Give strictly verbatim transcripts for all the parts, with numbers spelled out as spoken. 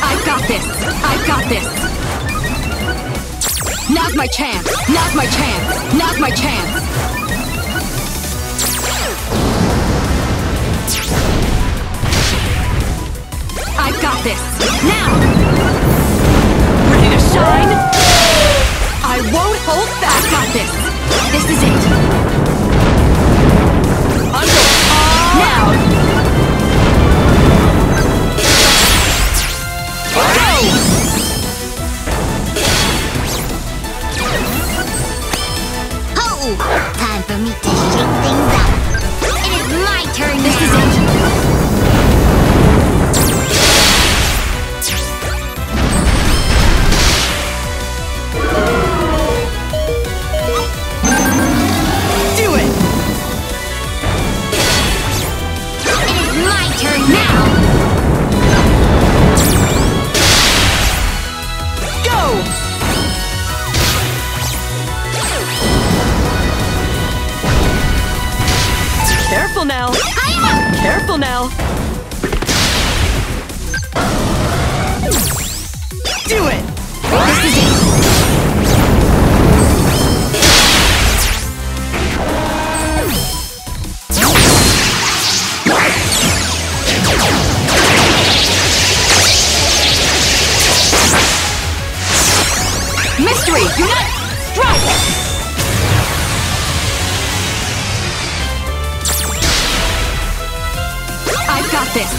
I've got this! I've got this! Now's my chance! Now's my chance! Now's my chance! I've got this! Now! Ready to shine? I won't hold back! I've got this! This is it! I'm going all now! Go! Oh! Time for me to shake things up! It is my turn This now! is it! Do it! It is my turn now! Go! Careful now! Careful now! Do it! This is it! Mystery! Unite! Strike! I've got this!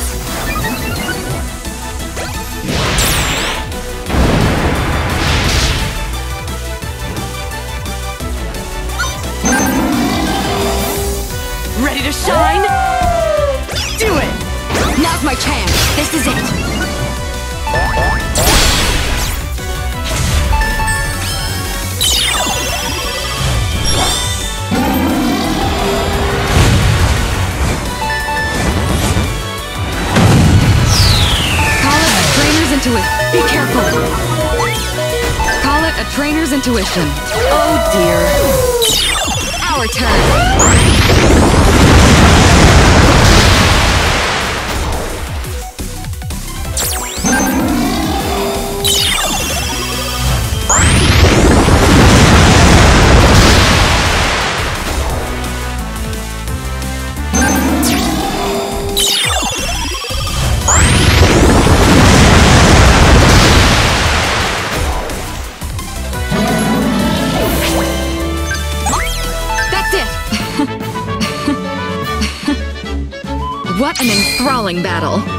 Ready to shine? Do it! Now's my chance! This is it! Intuition. Be careful! Call it a trainer's intuition. Oh dear. Our turn. What an enthralling battle!